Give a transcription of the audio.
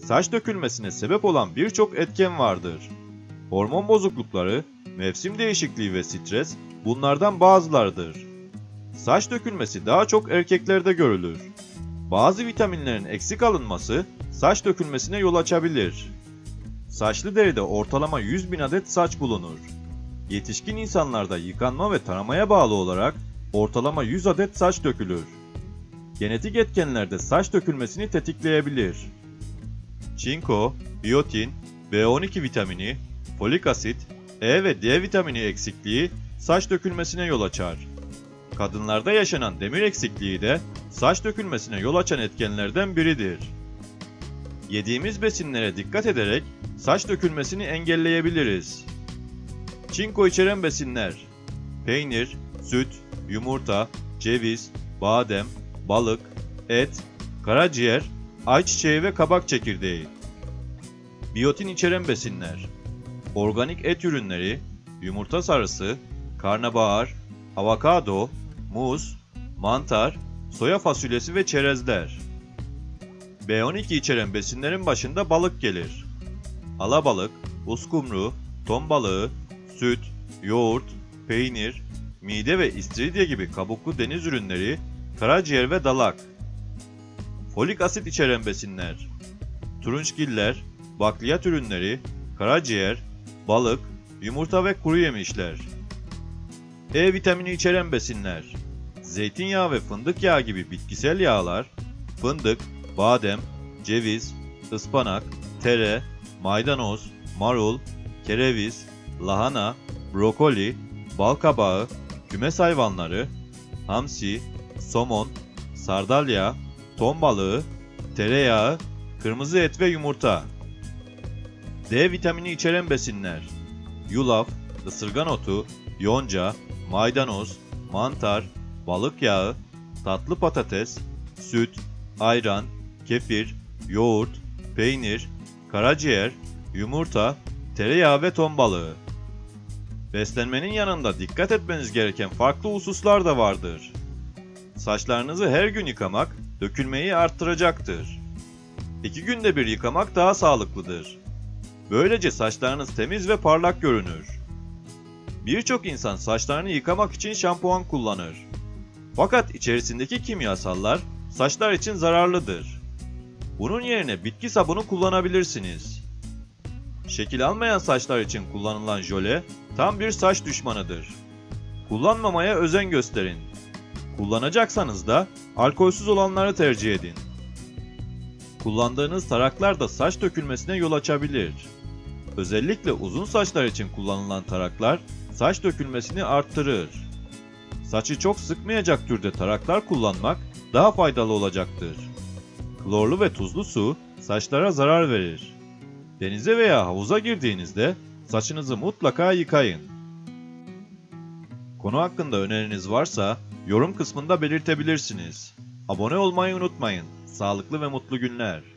saç dökülmesine sebep olan birçok etken vardır. Hormon bozuklukları, mevsim değişikliği ve stres bunlardan bazılarıdır. Saç dökülmesi daha çok erkeklerde görülür. Bazı vitaminlerin eksik alınması saç dökülmesine yol açabilir. Saçlı deride ortalama 100.000 adet saç bulunur. Yetişkin insanlarda yıkanma ve taramaya bağlı olarak ortalama 100 adet saç dökülür. Genetik etkenler de saç dökülmesini tetikleyebilir. Çinko, biyotin, B12 vitamini, folik asit, E ve D vitamini eksikliği saç dökülmesine yol açar. Kadınlarda yaşanan demir eksikliği de saç dökülmesine yol açan etkenlerden biridir. Yediğimiz besinlere dikkat ederek saç dökülmesini engelleyebiliriz. Çinko içeren besinler: peynir, süt, yumurta, ceviz, badem, balık, et, karaciğer, ayçiçeği ve kabak çekirdeği. Biyotin içeren besinler: organik et ürünleri, yumurta sarısı, karnabahar, avokado, muz, mantar, soya fasulyesi ve çerezler. B12 içeren besinlerin başında balık gelir. Alabalık, uskumru, ton balığı, süt, yoğurt, peynir, mide ve istiridye gibi kabuklu deniz ürünleri, karaciğer ve dalak. Folik asit içeren besinler: turunçgiller, bakliyat ürünleri, karaciğer, balık, yumurta ve kuru yemişler. E vitamini içeren besinler: zeytinyağı ve fındık yağı gibi bitkisel yağlar, fındık, badem, ceviz, ıspanak, tere, maydanoz, marul, kereviz, lahana, brokoli, balkabağı, kümes hayvanları, hamsi, somon, sardalya, ton balığı, tereyağı, kırmızı et ve yumurta. D vitamini içeren besinler: yulaf, ısırgan otu, yonca, maydanoz, mantar, balık yağı, tatlı patates, süt, ayran, kefir, yoğurt, peynir, karaciğer, yumurta, tereyağı ve ton balığı. Beslenmenin yanında dikkat etmeniz gereken farklı hususlar da vardır. Saçlarınızı her gün yıkamak dökülmeyi arttıracaktır. 2 günde bir yıkamak daha sağlıklıdır. Böylece saçlarınız temiz ve parlak görünür. Birçok insan saçlarını yıkamak için şampuan kullanır. Fakat içerisindeki kimyasallar saçlar için zararlıdır. Bunun yerine bitki sabunu kullanabilirsiniz. Şekil almayan saçlar için kullanılan jöle tam bir saç düşmanıdır. Kullanmamaya özen gösterin. Kullanacaksanız da alkolsüz olanları tercih edin. Kullandığınız taraklar da saç dökülmesine yol açabilir. Özellikle uzun saçlar için kullanılan taraklar saç dökülmesini arttırır. Saçı çok sıkmayacak türde taraklar kullanmak daha faydalı olacaktır. Klorlu ve tuzlu su saçlara zarar verir. Denize veya havuza girdiğinizde saçınızı mutlaka yıkayın. Konu hakkında öneriniz varsa yorum kısmında belirtebilirsiniz. Abone olmayı unutmayın. Sağlıklı ve mutlu günler.